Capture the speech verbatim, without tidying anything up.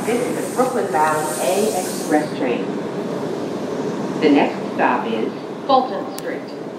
This is a Brooklyn-bound A Express train. The next stop is Fulton Street.